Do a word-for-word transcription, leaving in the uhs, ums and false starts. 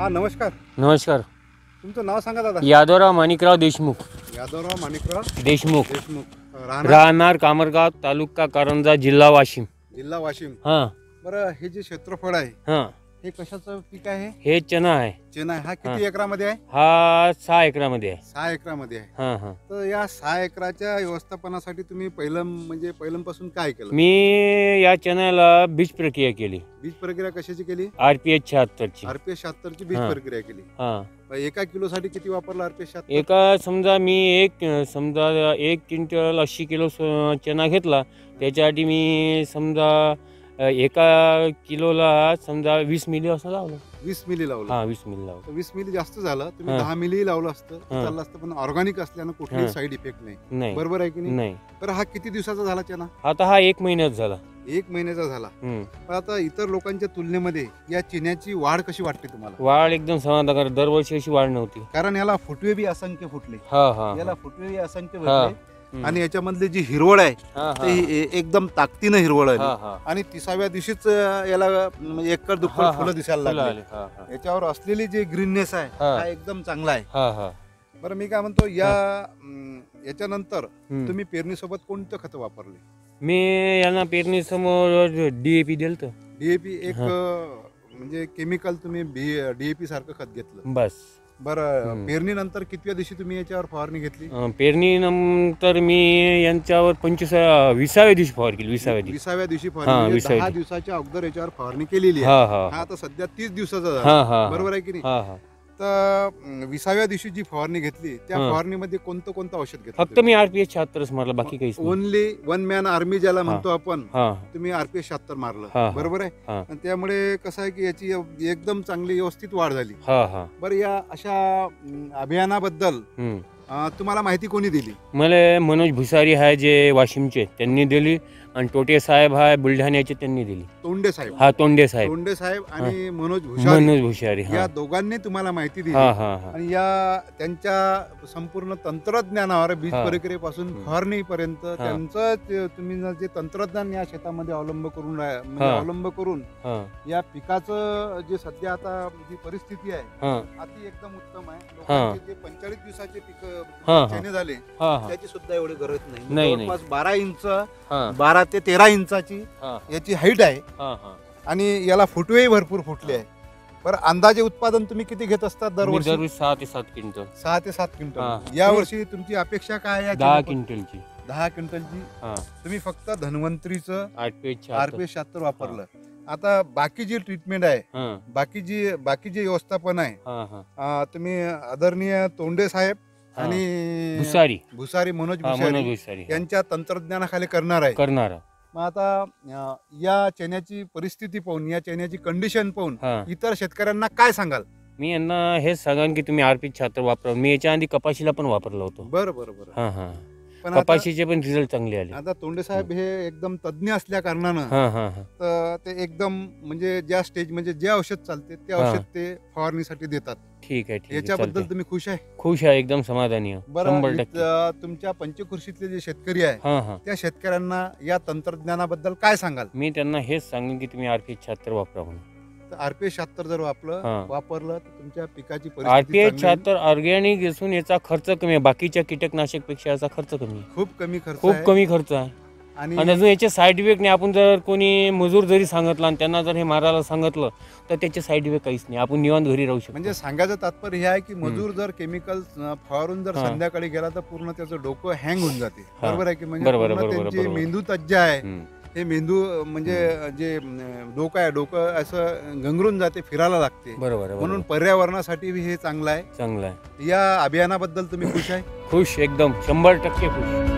हा नमस्कार. नमस्कार. तुमचं नाव सांगा दादा. यादवराव माणिकराव देशमुख. यादवराव माणिकराव देशमुख देशमुख. राहणार कामरगाव, तालुका कारंजा, जिल्हा वाशिम. जिल्हा वाशिम. हां बरं, हे जे क्षेत्रफळ आहे हां हे कशाचं पीक आहे? हे चना आहे. चना आहे. हा किती एकरामध्ये आहे? हा सहा एकरामध्ये आहे. सहा एकरामध्ये आहे. हां हां तर या सहा एकराच्या व्यवस्थापनासाठी तुम्ही पहिलं म्हणजे पहिल्यापासून काय केलं? मी या चण्याला बीज प्रक्रिया केली. बीज प्रक्रिया कशाची केली? आर पी एच शहात्तरची. आरपीएस शहात्तरची बीज हा. प्रक्रिया केली. हां एका किलो साठी किती वापरला आरपीएस शहात्तर? एका समजा मी एक समजा एक क्विंटल अस्सी किलो स- चना घेतला, त्याच्यासाठी मी समजा अ, एका किलोला समजा वीस मिली असं लावलं. वीस मिली लावलं. हां वीस मिली लावलं. तर वीस मिली जास्त झालं. तुम्ही हा. दहा मिली लावलं असतं तर हा. चाललं असतं, पण ऑर्गॅनिक असल्यानं कुठलीही हा. साईड इफेक्ट नाही. नाही बरोबर आहे की नाही? नाही तर हा किती दिवसाचा झाला चना? आता हा एक महिन्यात झाला. एक महिन्याचा झाला. हम्म. पण आता इतर लोकांच्या तुलनेमध्ये या चिन्याची वाढ कशी वाटते तुम्हाला? वाढ एकदम समाधानकारक. दरवर्षी अशी वाढ नव्हती. कारण याला फुटवे बी असंख्य फुटले. हा हा याला फुटवे बी असंख्य हा. भेटले. आणि याच्यामधले जी हिरवळ आहे हा, ते ए- एकदम ताकदीनं हिरवळ हा, आहे. हा. आणि तिसाव्या दिवशीच याला म्हणजे एकर हा, दुप्पट हा. फुलं दिसायला फुलं लागली. आली. हा, हा. याच्यावर असलेली जी ग्रीननेस आहे हा. हा एकदम चांगला आहे. हा, हा. बरं, मी काय म्हणतो या अं, याच्यानंतर हम्म. तुम्ही पेरणीसोबत कोणतं खत वापरले? मी यांना पेरणी समोर डीएपी दिलं तर डीएपी एक हा. अं, म्हणजे केमिकल तुम्ही डीएपी सारखं खत घेतलं. बस. बरं, हम्म. पेरणीनंतर कितव्या दिवशी तुम्ही याच्यावर फवारणी घेतली? अं, पेरणी नंतर मी यांच्यावर पंचवीस विसाव्या दिवशी फवार केली. विसाव्या दिवशी. विसाव्या दिवशी हा, फवारणी म्हणजे विसाव्या दहा दिवशी. दिवसाच्या अगोदर याच्यावर फवारणी केलेली आहे. हा हा हा आता सध्या तीस दिवसाचा हा झाला. हा बरोबर आहे की नाही? हा हा तर अं, विसाव्या दिवशी जी फवारणी घेतली त्या हा. फवारणीमध्ये कोणतं कोणतं औषध घेतलं? फक्त मी आरपीएच शहात्तरच मारला, बाकी काहीच नाही. ओनली वन मॅन आर्मी ज्याला म्हणतो आपण, हा तुम्ही आरपीएस शहात्तर हा, मारलं. हा. बरोबर आहे. हा आणि त्यामुळे कसं आहे की याची एकदम चांगली व्यवस्थित वाढ झाली. हा हा बरं, या अशा अं, अभियानाबद्दल हम्म. अं, तुम्हाला माहिती कोणी दिली? मला मनोज भुसारी आहे जे वाशिमचे, त्यांनी दिली. आणि टोटे साहेब आहे बुलढाण्याचे, त्यांनी दिली. तोंडे साहेब. हा तोंडे साहेब. तोंडे साहेब आणि मनोज भुसारी मनोज भुसारी. या हा दोघांनी तुम्हाला माहिती दिली. हा हा हा आणि या त्यांच्या संपूर्ण तंत्रज्ञानावर बीज हा. प्रक्रियेपासून हम्म. फवारणीपर्यंत त्यांचं ते- तुम्ही न जे तंत्रज्ञान या शेतामध्ये अवलंब करून राह- म्हणजे हा. अवलंब करून हा या पिकाचं जे सध्या आता जी परिस्थिती आहे हा अति एकदम उत्तम आहे. लोकांचे जे पंचेचाळीस दिवसाचे हा, पिक हा. चणे झाले हा हा त्याची सुद्धा एवढी गरज नाही. नाही, जवळपास बारा इंच हा बारा ते तेरा इंचाची हा याची हाईट आहे. हा हा आणि याला फुटवेही भरपूर फुटले आहे. बरं, अंदाजे उत्पादन तुम्ही किती घेत असतात मी दरवर्षी? दररोज सहा ते सात क्विंटल. सहा ते सात हा. क्विंटल. या वर्षी तुमची अपेक्षा काय आहे? दहा क्विंटलची. दहा क्विंटलची. हा तुम्ही फक्त धन्वंतरीचं आरपीएच आरपीएस शहात्तर वापरलं. आता बाकी जी ट्रीटमेंट आहे, हा बाकी जी बाकी जे व्यवस्थापन आहे, हा हा अं, तुम्ही आदरणीय तोंडे साहेब हा. आणि भुसारी. भुसारी मनोज हा मनोज भुसारी भुसारी. हा. यांच्या तंत्रज्ञानाखाली करणार आहे. करणारा. मग आता अं, या चण्याची परिस्थिती पाहून, या चण्याची कंडिशन पाहून हा इतर शेतकऱ्यांना काय सांगाल? मी यांना हेच सांगान की तुम्ही आरपीएच शहात्तर वापरा. मी याच्या आधी कपाशीला पण वापरलं होतं. बरं बरं बरं. हा हा पण आता कपाशीचे पण रिझल्ट चांगले आले. आता तोंडे साहेब हे एकदम तज्ज्ञ असल्या कारणानं हा हा हा तर ते एकदम म्हणजे ज्या स्टेज म्हणजे जे औषध चालते ते हा. औषध ते फवारणीसाठी देतात. ठीक आहे ठीक आहे. याच्याबद्दल चालतंय. तुम्ही खुश आहे? खुश आहे, एकदम समाधानी आहे. बरं, शंभर टक्के. इथं तुमच्या पंचकृषीतले जे शेतकरी आहे हा हा त्या शेतकऱ्यांना या तंत्रज्ञानाबद्दल काय सांगाल? मी त्यांना हेच सांगेन की तुम्ही आरपीएच शहात्तर वापरा म्हणून. आरपीएस शहात्तर जर वापरलं हा. वापरलं तर तुमच्या पिकाची परिस्थिती आरपीएच चांगली आहे. शहात्तर ऑर्गॅनिक असून याचा खर्च कमी आहे. बाकीच्या कीटकनाशक पेक्षा याचा खर्च कमी आहे. खूप कमी खर्च खूप आहे. कमी खर्च आहे. आणि आणि अजून याचे साईड इफेक्ट नाही. आपण जर कोणी मजूर जरी सांगितलं आणि त्यांना जर हे मारायला सांगितलं तर त्याचे साईड इफेक्ट काहीच नाही. आपण निवांत घरी राहू शकतो. म्हणजे सांगायचं तात्पर्य हे आहे की मजूर जर केमिकल फवारून जर हा. संध्याकाळी गेला तर पूर्ण त्याचं डोकं हँग होऊन जाते. हा. बरोबर आहे की? म्हणजे बरोबर, पूर्ण बरोबर, त्यांचे बरोबर. मेंदू तज्ज आहे. हम्म. हे मेंदू म्हणजे जे अं, डोकं आहे डोकं असं गंगरून जाते, फिरायला लागते. बरोबर आहे, म्हणून बरोबर. पर्यावरणासाठी बी हे चांगलं आहे. चांगलं आहे. या अभियानाबद्दल तुम्ही खुश आहे? खुश, एकदम शंभर टक्के खुश.